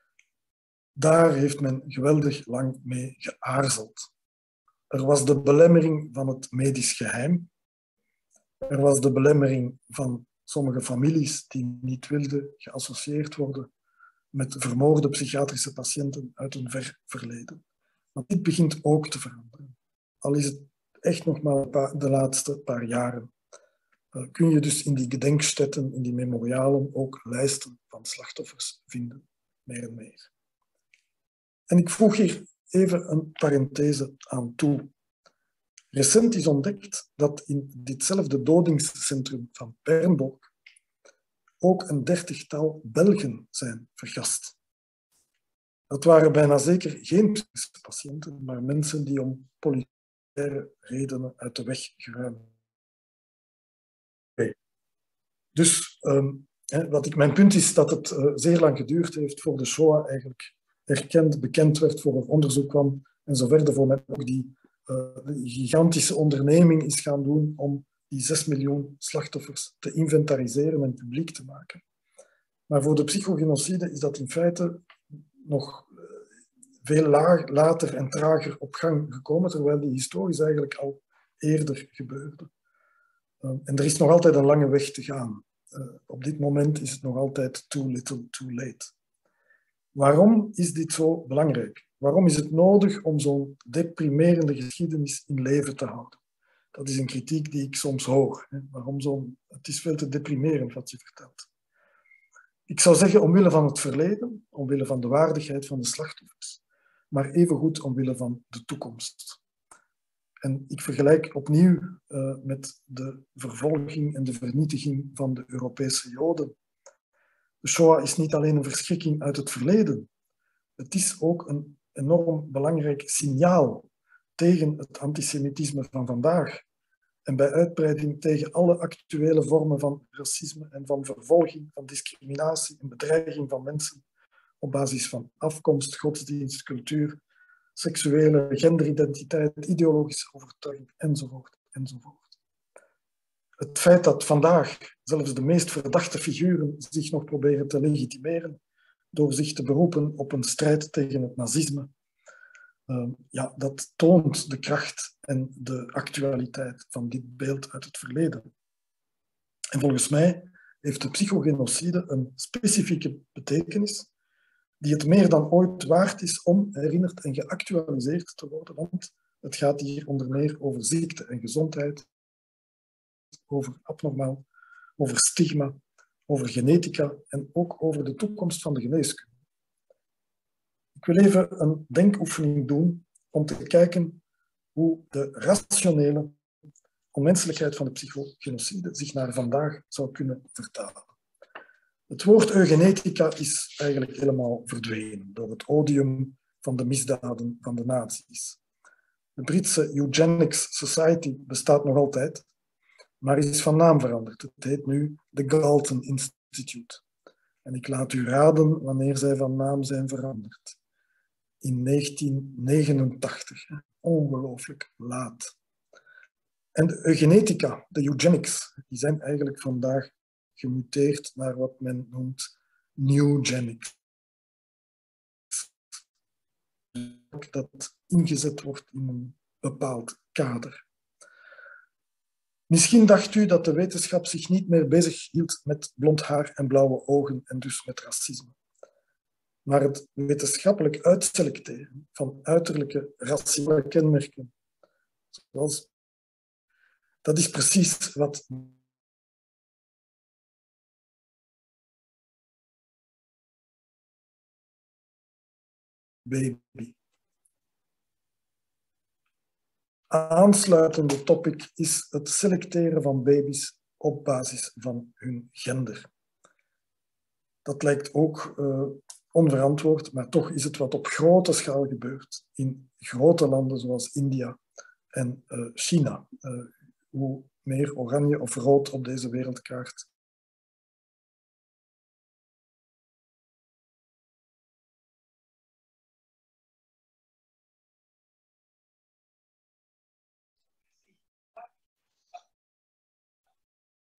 Daar heeft men geweldig lang mee geaarzeld. Er was de belemmering van het medisch geheim. Er was de belemmering van sommige families die niet wilden geassocieerd worden met vermoorde psychiatrische patiënten uit een ver verleden. Maar dit begint ook te veranderen. Al is het echt nog maar de laatste paar jaren. Kun je dus in die gedenkstätten, in die memorialen, ook lijsten van slachtoffers vinden, meer en meer. En ik voeg hier even een parenthese aan toe. Recent is ontdekt dat in ditzelfde dodingscentrum van Bernburg ook een 30-tal Belgen zijn vergast. Dat waren bijna zeker geen psychische patiënten, maar mensen die om politieke redenen uit de weg geruimd werden. Dus mijn punt is dat het zeer lang geduurd heeft voor de Shoah eigenlijk erkend, bekend werd, voor er onderzoek kwam en zo verder, voor men ook die gigantische onderneming is gaan doen om die 6 miljoen slachtoffers te inventariseren en publiek te maken. Maar voor de psychogenocide is dat in feite nog veel later en trager op gang gekomen, terwijl die historisch eigenlijk al eerder gebeurde. En er is nog altijd een lange weg te gaan. Op dit moment is het nog altijd too little, too late. Waarom is dit zo belangrijk? Waarom is het nodig om zo'n deprimerende geschiedenis in leven te houden? Dat is een kritiek die ik soms hoor. Het is veel te deprimerend wat je vertelt. Ik zou zeggen omwille van het verleden, omwille van de waardigheid van de slachtoffers, maar evengoed omwille van de toekomst. En ik vergelijk opnieuw met de vervolging en de vernietiging van de Europese Joden. De Shoah is niet alleen een verschrikking uit het verleden. Het is ook een enorm belangrijk signaal tegen het antisemitisme van vandaag. En bij uitbreiding tegen alle actuele vormen van racisme en van vervolging, van discriminatie en bedreiging van mensen op basis van afkomst, godsdienst, cultuur, seksuele genderidentiteit, ideologische overtuiging, enzovoort, enzovoort. Het feit dat vandaag zelfs de meest verdachte figuren zich nog proberen te legitimeren door zich te beroepen op een strijd tegen het nazisme, dat toont de kracht en de actualiteit van dit beeld uit het verleden. En volgens mij heeft de psychogenocide een specifieke betekenis die het meer dan ooit waard is om herinnerd en geactualiseerd te worden, want het gaat hier onder meer over ziekte en gezondheid, over abnormaal, over stigma, over genetica en ook over de toekomst van de geneeskunde. Ik wil even een denkoefening doen om te kijken hoe de rationele onmenselijkheid van de psychogenocide zich naar vandaag zou kunnen vertalen. Het woord eugenetica is eigenlijk helemaal verdwenen door het odium van de misdaden van de nazi's. De Britse Eugenics Society bestaat nog altijd, maar is van naam veranderd. Het heet nu de Galton Institute. En ik laat u raden wanneer zij van naam zijn veranderd. In 1989. Ongelooflijk laat. En de eugenetica, de eugenics, die zijn eigenlijk vandaag gemuteerd naar wat men noemt newgenics. Dat ingezet wordt in een bepaald kader. Misschien dacht u dat de wetenschap zich niet meer bezighield met blond haar en blauwe ogen en dus met racisme. Maar het wetenschappelijk uitselecteren van uiterlijke raciale kenmerken, dat is precies wat baby. Aansluitende topic is het selecteren van baby's op basis van hun gender. Dat lijkt ook onverantwoord, maar toch is het wat op grote schaal gebeurt in grote landen zoals India en China. Hoe meer oranje of rood op deze wereldkaart,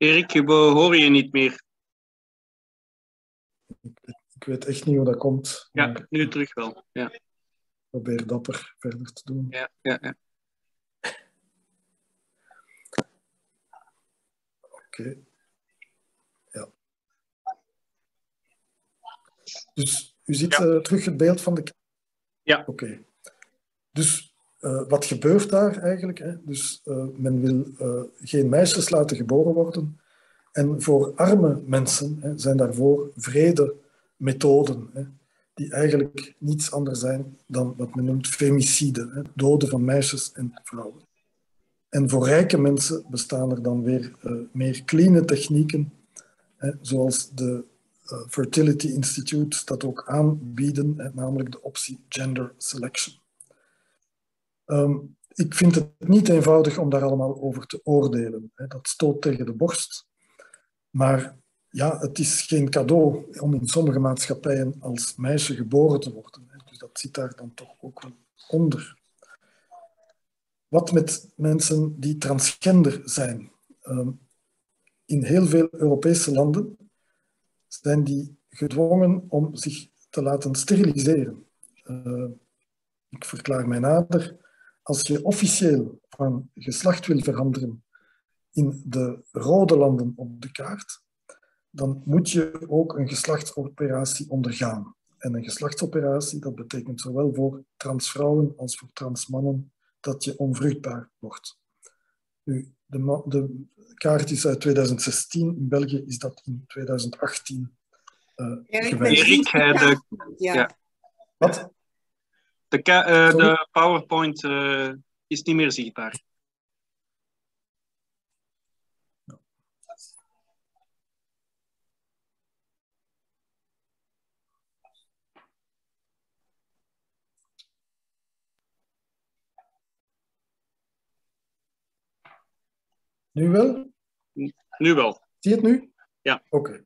Erik, we horen je niet meer. Ik weet echt niet hoe dat komt. Ja, nu terug wel. Ja. Probeer dapper verder te doen. Ja. Oké. Ja. Dus u ziet terug het beeld van de... Ja. Oké. Dus wat gebeurt daar eigenlijk? Hè? Dus men wil geen meisjes laten geboren worden. En voor arme mensen zijn daarvoor vredemethoden, die eigenlijk niets anders zijn dan wat men noemt femicide, doden van meisjes en vrouwen. En voor rijke mensen bestaan er dan weer meer clean technieken, zoals de Fertility Institute dat ook aanbieden, namelijk de optie gender selection. Ik vind het niet eenvoudig om daar allemaal over te oordelen. Dat stoot tegen de borst. Maar ja, het is geen cadeau om in sommige maatschappijen als meisje geboren te worden. Dus dat zit daar dan toch ook wel onder. Wat met mensen die transgender zijn? In heel veel Europese landen zijn die gedwongen om zich te laten steriliseren. Ik verklaar mij nader. Als je officieel van geslacht wil veranderen in de rode landen op de kaart, dan moet je ook een geslachtsoperatie ondergaan. En een geslachtsoperatie, dat betekent zowel voor transvrouwen als voor transmannen dat je onvruchtbaar wordt. Nu, de kaart is uit 2016, in België is dat in 2018 Erik, ja. Wat? De PowerPoint is niet meer zichtbaar. Nu wel? Nu wel. Zie je het nu? Ja. Oké.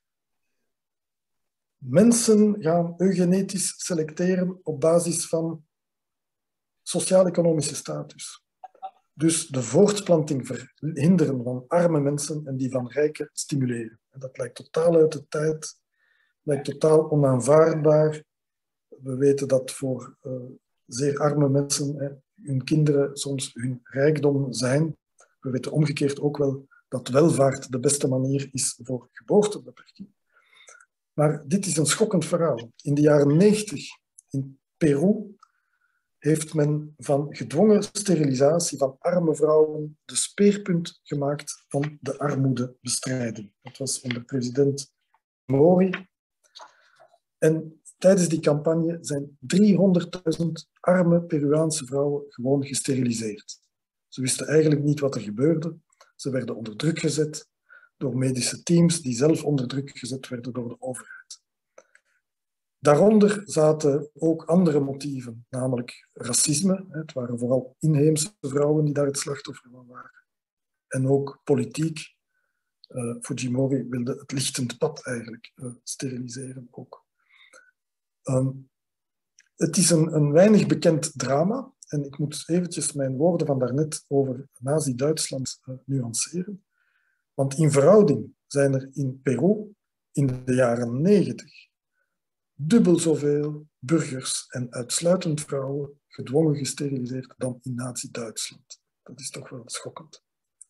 Mensen gaan eugenetisch selecteren op basis van sociaal-economische status. Dus de voortplanting verhinderen van arme mensen en die van rijken stimuleren. En dat lijkt totaal uit de tijd, lijkt totaal onaanvaardbaar. We weten dat voor zeer arme mensen hun kinderen soms hun rijkdom zijn. We weten omgekeerd ook wel dat welvaart de beste manier is voor geboortebeperking. Maar dit is een schokkend verhaal. In de jaren 90 in Peru heeft men van gedwongen sterilisatie van arme vrouwen de speerpunt gemaakt van de armoedebestrijding. Dat was onder president Mori. En tijdens die campagne zijn 300.000 arme Peruaanse vrouwen gewoon gesteriliseerd. Ze wisten eigenlijk niet wat er gebeurde. Ze werden onder druk gezet door medische teams die zelf onder druk gezet werden door de overheid. Daaronder zaten ook andere motieven, namelijk racisme. Het waren vooral inheemse vrouwen die daar het slachtoffer van waren. En ook politiek. Fujimori wilde het lichtend pad eigenlijk steriliseren ook. Het is een weinig bekend drama. En ik moet eventjes mijn woorden van daarnet over Nazi-Duitsland nuanceren. Want in verhouding zijn er in Peru in de jaren 90 dubbel zoveel burgers en uitsluitend vrouwen gedwongen gesteriliseerd dan in Nazi-Duitsland. Dat is toch wel schokkend.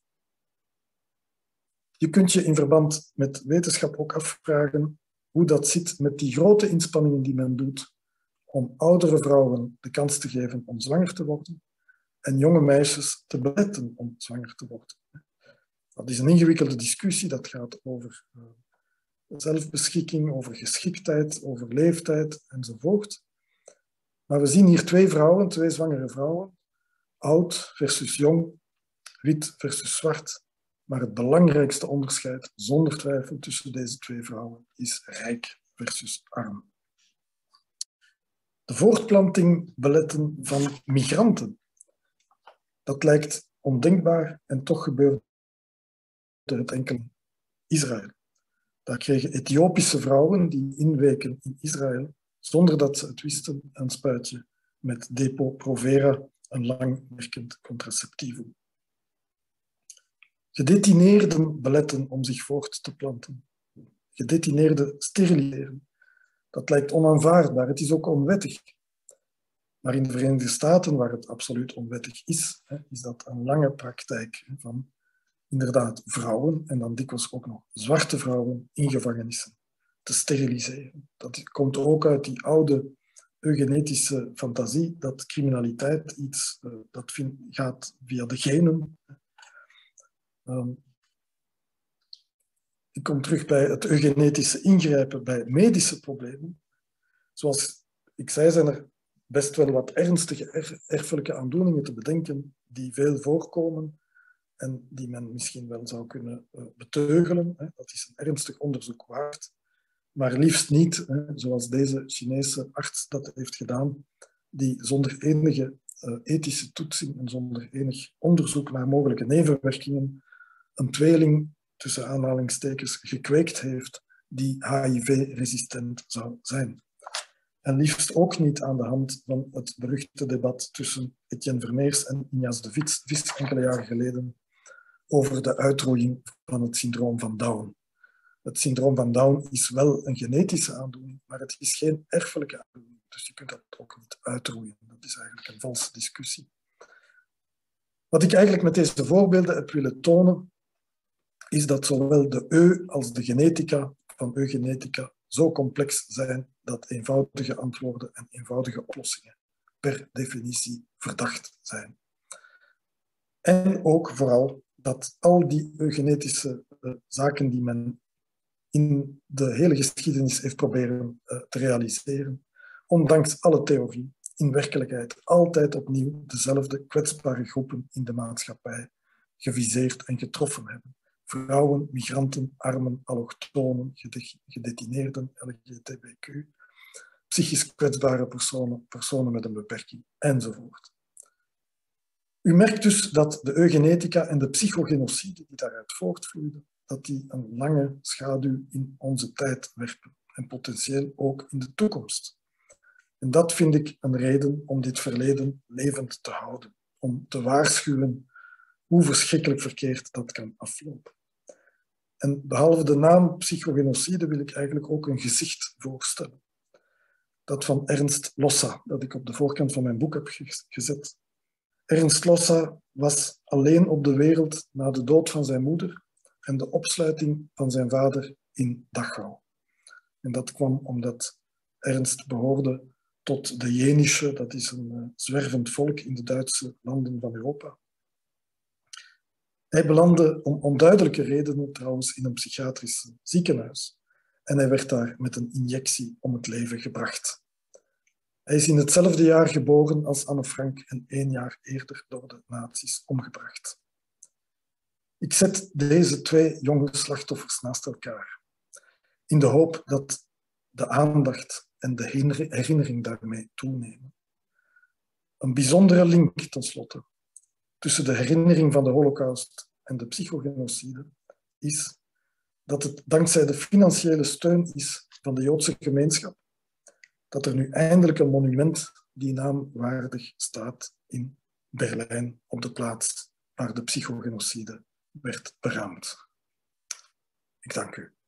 Je kunt je in verband met wetenschap ook afvragen hoe dat zit met die grote inspanningen die men doet om oudere vrouwen de kans te geven om zwanger te worden en jonge meisjes te beletten om zwanger te worden. Dat is een ingewikkelde discussie, dat gaat over zelfbeschikking, over geschiktheid, over leeftijd enzovoort. Maar we zien hier twee vrouwen, twee zwangere vrouwen, oud versus jong, wit versus zwart. Maar het belangrijkste onderscheid, zonder twijfel, tussen deze twee vrouwen is rijk versus arm. De voortplanting beletten van migranten. Dat lijkt ondenkbaar en toch gebeurde het enkel in Israël. Daar kregen Ethiopische vrouwen die inweken in Israël, zonder dat ze het wisten, een spuitje met Depo-Provera, een langwerkend contraceptivum. Gedetineerden beletten om zich voort te planten. Gedetineerden steriliseren. Dat lijkt onaanvaardbaar, het is ook onwettig. Maar in de Verenigde Staten, waar het absoluut onwettig is, is dat een lange praktijk van inderdaad vrouwen, en dan dikwijls ook nog zwarte vrouwen, in gevangenissen te steriliseren. Dat komt ook uit die oude eugenetische fantasie dat criminaliteit iets dat gaat via de genen. Ik kom terug bij het eugenetische ingrijpen bij medische problemen. Zoals ik zei, zijn er best wel wat ernstige erfelijke aandoeningen te bedenken die veel voorkomen en die men misschien wel zou kunnen beteugelen. Dat is een ernstig onderzoek waard. Maar liefst niet, zoals deze Chinese arts dat heeft gedaan, die zonder enige ethische toetsing en zonder enig onderzoek naar mogelijke nevenwerkingen een tweeling, tussen aanhalingstekens, gekweekt heeft die HIV-resistent zou zijn. En liefst ook niet aan de hand van het beruchte debat tussen Etienne Vermeers en Ignace de Vis enkele jaren geleden over de uitroeiing van het syndroom van Down. Het syndroom van Down is wel een genetische aandoening, maar het is geen erfelijke aandoening. Dus je kunt dat ook niet uitroeien. Dat is eigenlijk een valse discussie. Wat ik eigenlijk met deze voorbeelden heb willen tonen, is dat zowel de als de genetica van eugenetica zo complex zijn dat eenvoudige antwoorden en eenvoudige oplossingen per definitie verdacht zijn. En ook vooral dat al die eugenetische zaken die men in de hele geschiedenis heeft proberen te realiseren, ondanks alle theorie, in werkelijkheid altijd opnieuw dezelfde kwetsbare groepen in de maatschappij geviseerd en getroffen hebben. Vrouwen, migranten, armen, allochtonen, gedetineerden, LGBTQ, psychisch kwetsbare personen, personen met een beperking, enzovoort. U merkt dus dat de eugenetica en de psychogenocide die daaruit voortvloeiden, dat die een lange schaduw in onze tijd werpen en potentieel ook in de toekomst. En dat vind ik een reden om dit verleden levend te houden, om te waarschuwen hoe verschrikkelijk verkeerd dat kan aflopen. En behalve de naam psychogenocide wil ik eigenlijk ook een gezicht voorstellen. Dat van Ernst Lossa, dat ik op de voorkant van mijn boek heb gezet. Ernst Lossa was alleen op de wereld na de dood van zijn moeder en de opsluiting van zijn vader in Dachau. En dat kwam omdat Ernst behoorde tot de Jenische, dat is een zwervend volk in de Duitse landen van Europa. Hij belandde om onduidelijke redenen trouwens in een psychiatrisch ziekenhuis en hij werd daar met een injectie om het leven gebracht. Hij is in hetzelfde jaar geboren als Anne Frank en 1 jaar eerder door de nazi's omgebracht. Ik zet deze 2 jonge slachtoffers naast elkaar, in de hoop dat de aandacht en de herinnering daarmee toenemen. Een bijzondere link, tenslotte, tussen de herinnering van de Holocaust en de psychogenocide is dat het dankzij de financiële steun is van de Joodse gemeenschap dat er nu eindelijk een monument die naam waardig staat in Berlijn op de plaats waar de psychogenocide werd beraamd. Ik dank u.